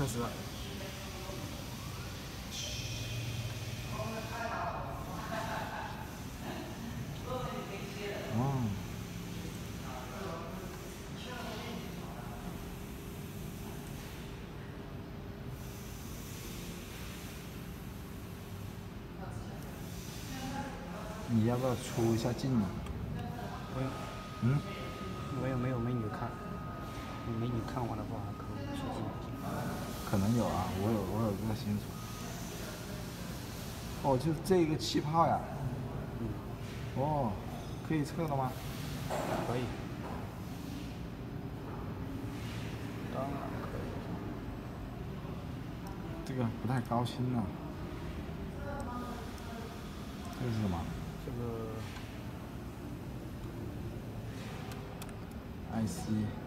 克斯。 哦。你要不要出一下镜啊？ 没有美女看，美女看完的话可以出镜。 可能有啊，我有不太清楚。哦，就这个气泡呀。哦，可以测了吗？ 可以。当然可以。 这个不太高清啊。这是什么？ 这个 IC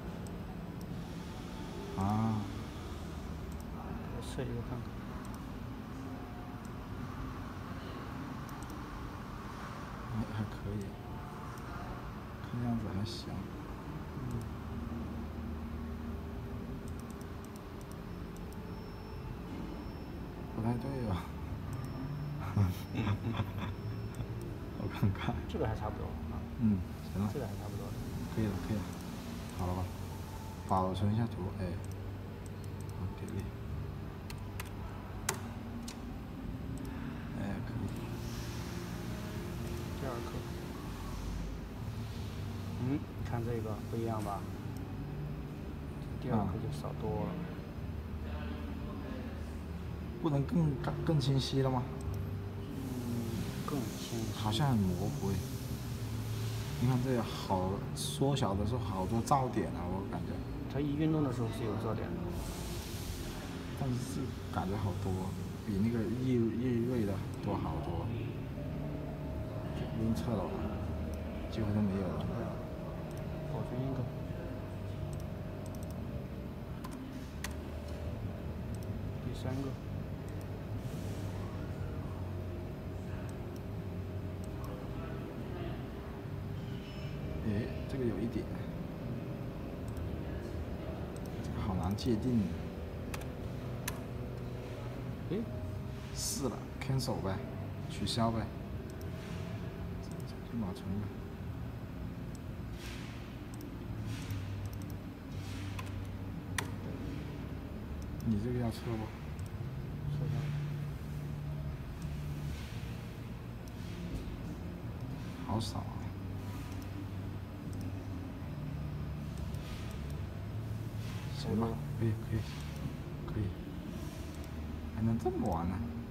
啊， 我测一个看看。 还可以，看样子还行。不太对吧？我看看。 这个还差不多啊。 行了。 这个还差不多。 可以了，可以了，好了吧？保存一下图，哎，好，给力。哎，可以。 第2颗。看这个不一样吧？第2颗就少多了。 不能更清晰了吗？ 更清晰。 好像很模糊诶。你看这好缩小的时候好多噪点啊，我感觉。 它一运动的时候是有噪点的。 但是感觉好多，比那个日锐的多好多。不用测了吧？几乎都没有了。 保存一个。第3个。 哎，这个有一点，这个好难界定。 哎， 试了 ，cancel 呗，取消呗，就保存呗。你这个要测不？ 测一下。 好少啊。行吧，可以，还能这么玩呢？